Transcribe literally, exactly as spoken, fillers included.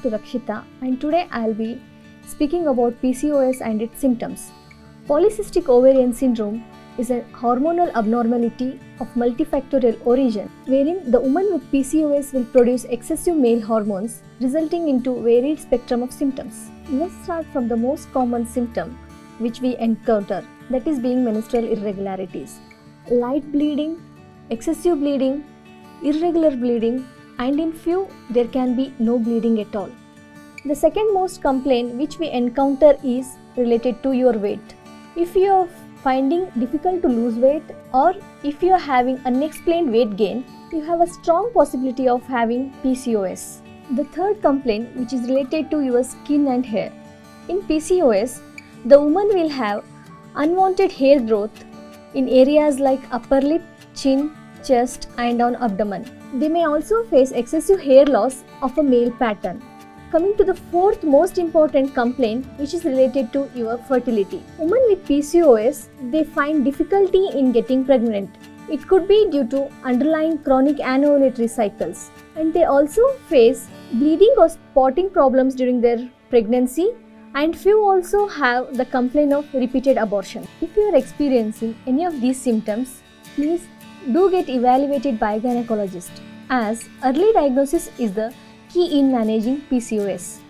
Doctor Rakshita, and today I'll be speaking about P C O S and its symptoms. Polycystic ovarian syndrome is a hormonal abnormality of multifactorial origin wherein the woman with P C O S will produce excessive male hormones resulting into varied spectrum of symptoms. Let's start from the most common symptom which we encounter, that is being menstrual irregularities. Light bleeding, excessive bleeding, irregular bleeding, and in few there can be no bleeding at all. The second most complaint which we encounter is related to your weight. If you are finding difficult to lose weight or if you are having unexplained weight gain, you have a strong possibility of having P C O S. The third complaint which is related to your skin and hair. In P C O S, the woman will have unwanted hair growth in areas like upper lip, chin, chest and on abdomen. They may also face excessive hair loss of a male pattern. Coming to the fourth most important complaint, which is related to your fertility. Women with P C O S, they find difficulty in getting pregnant. It could be due to underlying chronic anovulatory cycles, and they also face bleeding or spotting problems during their pregnancy, and few also have the complaint of repeated abortion. If you are experiencing any of these symptoms, please do get evaluated by a gynecologist, as early diagnosis is the key in managing P C O S.